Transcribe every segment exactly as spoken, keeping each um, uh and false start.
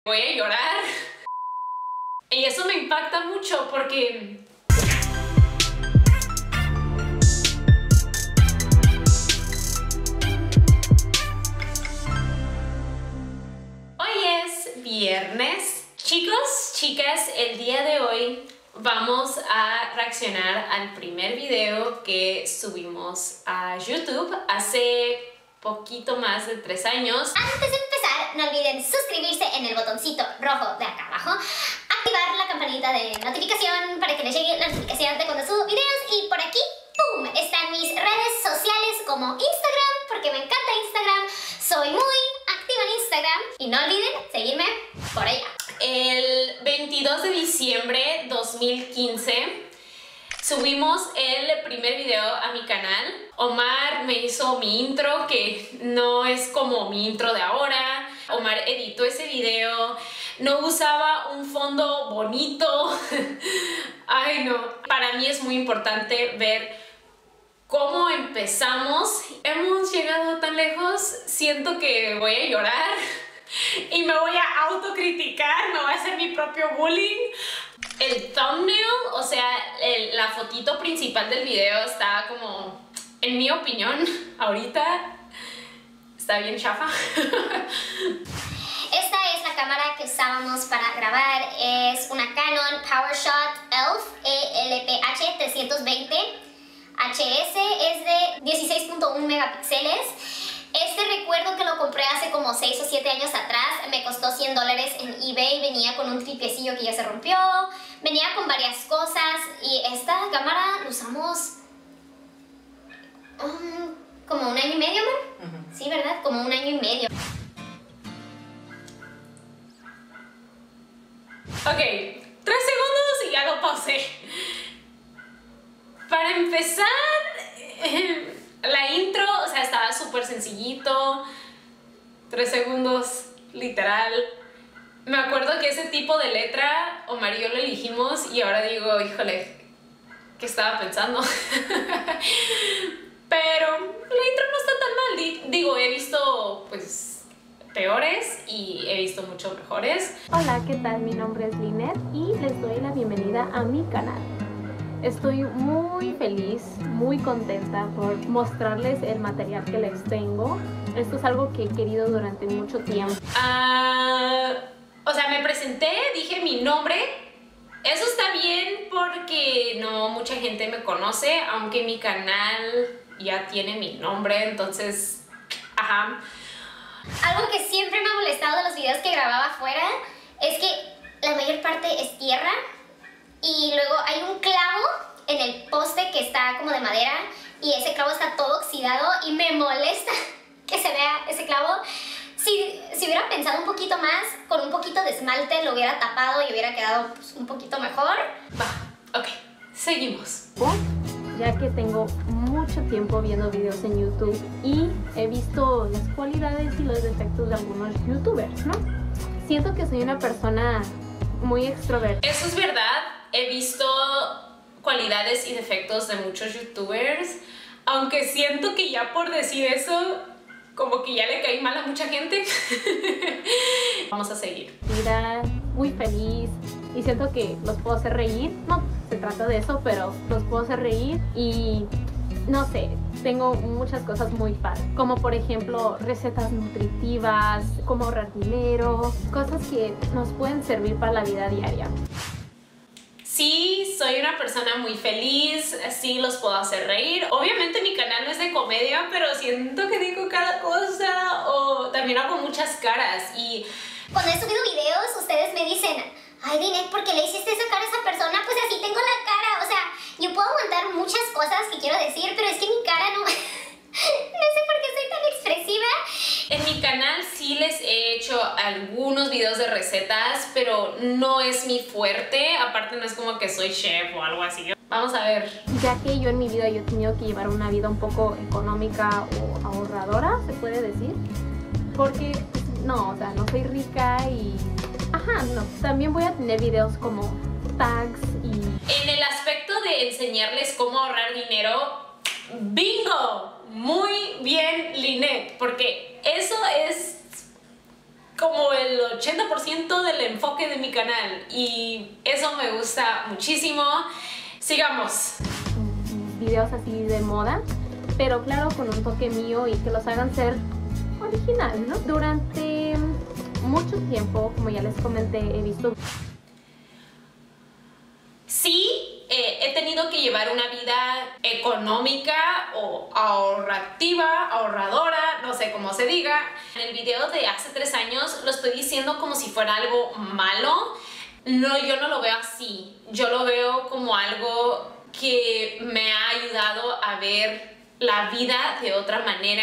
Voy a llorar. Y eso me impacta mucho porque... Hoy es viernes. Chicos, chicas, el día de hoy vamos a reaccionar al primer video que subimos a YouTube hace poquito más de tres años. Antes de empezar, no olviden suscribirse en el botoncito rojo de acá abajo, activar la campanita de notificación para que les llegue la notificación de cuando subo videos, y por aquí, ¡pum!, están mis redes sociales como Instagram, porque me encanta Instagram, soy muy activa en Instagram, y no olviden seguirme por allá. El veintidós de diciembre de dos mil quince subimos el primer video a mi canal. Omar me hizo mi intro, que no es como mi intro de ahora. Omar editó ese video, no usaba un fondo bonito. Ay, no. Para mí es muy importante ver cómo empezamos. Hemos llegado tan lejos, siento que voy a llorar y me voy a autocriticar, me voy a hacer mi propio bullying. El thumbnail, o sea, el, la fotito principal del video está como, en mi opinión, ahorita está bien chafa. Esta es la cámara que usábamos para grabar, es una Canon PowerShot E L F E L P H trescientos veinte H S, es de dieciséis punto uno megapíxeles. Este recuerdo que lo compré hace como seis o siete años atrás, me costó cien dólares en eBay, venía con un triplecillo que ya se rompió, venía con varias cosas, y esta cámara la usamos um, como un año y medio, ¿no? Uh-huh. Sí, ¿verdad? Como un año y medio. Ok, tres segundos y ya lo pausé. Para empezar, eh, la intro, o sea, estaba súper sencillito, tres segundos, literal. Me acuerdo que ese tipo de letra, Omar y yo lo elegimos, y ahora digo, híjole, ¿qué estaba pensando? Pero la intro no está tan mal. Digo, he visto, pues, peores y he visto mucho mejores. Hola, ¿qué tal? Mi nombre es Lynette y les doy la bienvenida a mi canal. Estoy muy feliz, muy contenta por mostrarles el material que les tengo. Esto es algo que he querido durante mucho tiempo. Uh, o sea, me presenté, dije mi nombre. Eso está bien porque no mucha gente me conoce, aunque mi canal ya tiene mi nombre, entonces, ajá. Algo que siempre me ha molestado de los videos que grababa afuera es que la mayor parte es tierra, y luego hay un clavo en el poste que está como de madera, y ese clavo está todo oxidado y me molesta que se vea ese clavo. Si, si hubiera pensado un poquito más, con un poquito de esmalte lo hubiera tapado y hubiera quedado, pues, un poquito mejor. Va, ok, seguimos. Ya que tengo mucho tiempo viendo videos en YouTube y he visto las cualidades y los defectos de algunos youtubers, ¿no? Siento que soy una persona muy extrovertida. Eso es verdad. He visto cualidades y defectos de muchos youtubers, aunque siento que ya por decir eso, como que ya le caí mal a mucha gente. Vamos a seguir. Mira, muy feliz, y siento que los puedo hacer reír. No se trata de eso, pero los puedo hacer reír, y no sé, tengo muchas cosas muy padres, como por ejemplo recetas nutritivas, cómo ahorrar dinero, cosas que nos pueden servir para la vida diaria. Sí, soy una persona muy feliz, sí los puedo hacer reír. Obviamente mi canal no es de comedia, pero siento que digo cada cosa, o también hago muchas caras. Y cuando he subido videos, ustedes me dicen, ay, Lynette, ¿por qué le hiciste esa cara a esa persona? Pues así tengo la cara. O sea, yo puedo aguantar muchas cosas que quiero decir, pero es que mi cara no... No sé por qué soy tan expresiva. En mi canal sí les he hecho algunos videos de recetas, pero no es mi fuerte. Aparte no es como que soy chef o algo así. Vamos a ver. Ya que yo en mi vida yo he tenido que llevar una vida un poco económica o ahorradora, se puede decir. Porque, no, o sea, no soy rica y... Ajá, no. También voy a tener videos como tags y... En el aspecto de enseñarles cómo ahorrar dinero, ¡bingo! Muy bien, Lynette, porque eso es como el ochenta por ciento del enfoque de mi canal y eso me gusta muchísimo. Sigamos. Videos así de moda, pero claro, con un toque mío y que los hagan ser original, ¿no? Durante mucho tiempo, como ya les comenté, he visto... Sí, eh, he tenido que llevar una vida económica o ahorrativa, ahorradora, no sé cómo se diga. En el video de hace tres años lo estoy diciendo como si fuera algo malo. No, yo no lo veo así. Yo lo veo como algo que me ha ayudado a ver la vida de otra manera.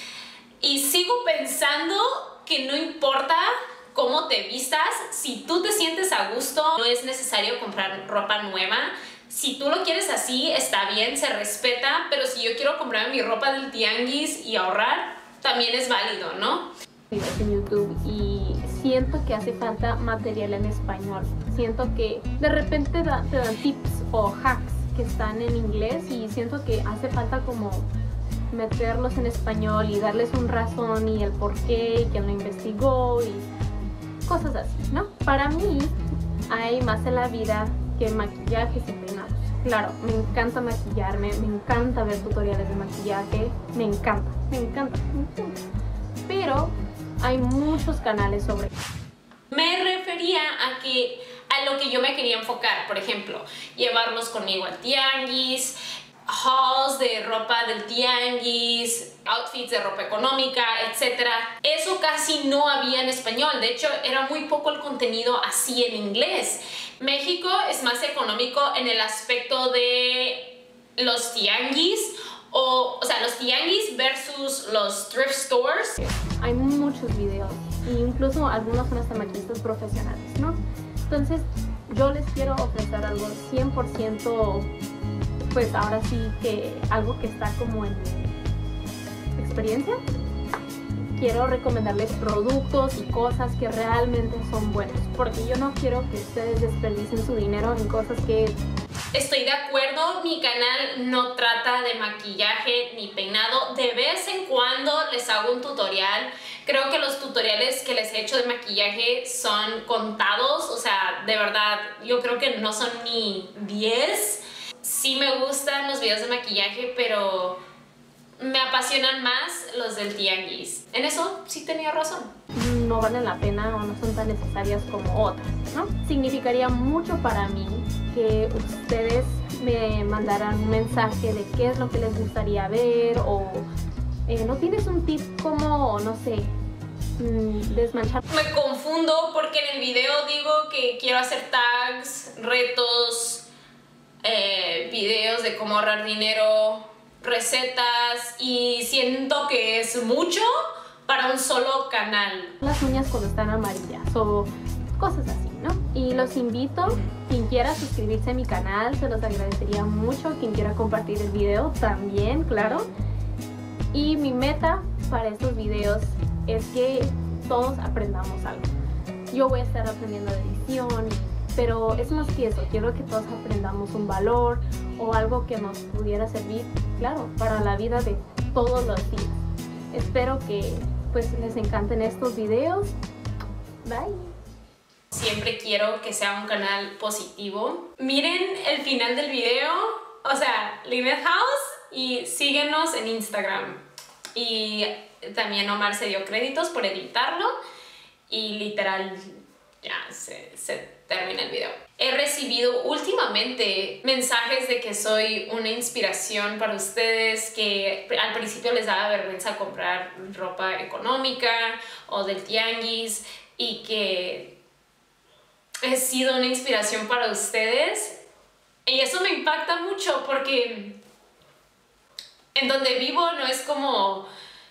Y sigo pensando que no importa cómo te vistas, si tú te sientes a gusto, no es necesario comprar ropa nueva. Si tú lo quieres así, está bien, se respeta, pero si yo quiero comprar mi ropa del tianguis y ahorrar, también es válido, ¿no? Videos en YouTube y siento que hace falta material en español. Siento que de repente da, te dan tips o hacks que están en inglés y siento que hace falta como meterlos en español y darles un razón y el por qué y quién lo investigó y cosas así, ¿no? Para mí hay más en la vida que maquillajes y peinados. Claro, me encanta maquillarme, me encanta ver tutoriales de maquillaje, me encanta, me encanta, me encanta. Pero hay muchos canales sobre eso. Me refería a que a lo que yo me quería enfocar, por ejemplo, llevarlos conmigo al tianguis, hauls de ropa del tianguis, outfits de ropa económica, etcétera. Eso casi no había en español, de hecho era muy poco el contenido así en inglés. México es más económico en el aspecto de los tianguis, o, o sea, los tianguis versus los thrift stores. Hay muchos videos, e incluso algunos son hasta maquillistas profesionales, ¿no? Entonces yo les quiero ofrecer algo cien por ciento, pues ahora sí que algo que está como en mi experiencia. Quiero recomendarles productos y cosas que realmente son buenos, porque yo no quiero que ustedes desperdicien su dinero en cosas que... Estoy de acuerdo, mi canal no trata de maquillaje ni peinado. De vez en cuando les hago un tutorial. Creo que los tutoriales que les he hecho de maquillaje son contados, o sea, de verdad, yo creo que no son ni diez. Sí me gustan los videos de maquillaje, pero me apasionan más los del tianguis. En eso sí tenía razón. No valen la pena o no son tan necesarias como otras, ¿no? Significaría mucho para mí que ustedes me mandaran un mensaje de qué es lo que les gustaría ver o eh, ¿no tienes un tip como, no sé, desmanchar? Me confundo porque en el video digo que quiero hacer tags, retos, eh, videos de cómo ahorrar dinero, recetas, y siento que es mucho para un solo canal. Las uñas cuando están amarillas o cosas así, ¿no? Y los invito, quien quiera suscribirse a mi canal, se los agradecería mucho. Quien quiera compartir el video también, claro. Y mi meta para estos videos es que todos aprendamos algo. Yo voy a estar aprendiendo de edición, pero es más que eso. Quiero que todos aprendamos un valor o algo que nos pudiera servir, claro, para la vida de todos los días. Espero que pues les encanten estos videos. Bye. Siempre quiero que sea un canal positivo. Miren el final del video, o sea, Lynette House, y síguenos en Instagram. Y también Omar se dio créditos por editarlo y literal ya se, se termina el video. He recibido últimamente mensajes de que soy una inspiración para ustedes, que al principio les daba vergüenza comprar ropa económica o del tianguis y que he sido una inspiración para ustedes. Y eso me impacta mucho porque en donde vivo no es como...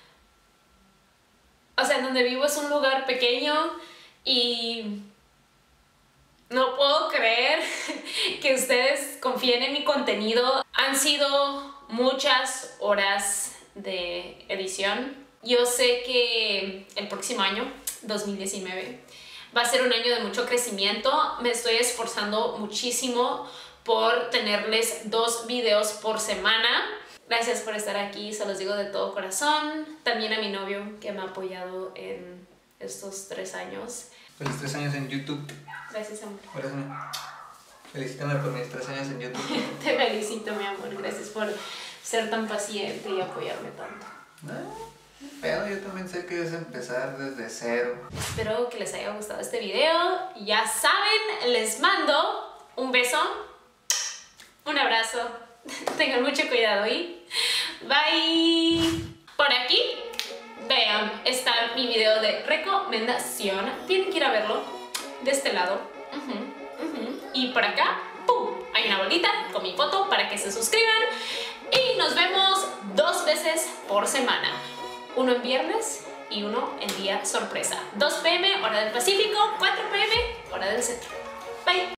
O sea, en donde vivo es un lugar pequeño y no puedo creer que ustedes confíen en mi contenido. Han sido muchas horas de edición. Yo sé que el próximo año, dos mil diecinueve, va a ser un año de mucho crecimiento. Me estoy esforzando muchísimo por tenerles dos videos por semana. Gracias por estar aquí, se los digo de todo corazón. También a mi novio que me ha apoyado en estos tres años. Feliz tres años en YouTube. Gracias, amor. Corazón. Felicítame por mis tres años en YouTube. Te felicito, mi amor. Gracias por ser tan paciente y apoyarme tanto. No, pero yo también sé que es empezar desde cero. Espero que les haya gustado este video. Ya saben, les mando un beso, un abrazo. Tengan mucho cuidado y bye. Por aquí, vean, está mi video de recomendación. Tienen que ir a verlo de este lado. Uh-huh, uh-huh. Y por acá, ¡pum!, hay una bolita con mi foto para que se suscriban. Y nos vemos dos veces por semana. Uno en viernes y uno en día sorpresa. dos p m hora del Pacífico, cuatro p m hora del centro. Bye.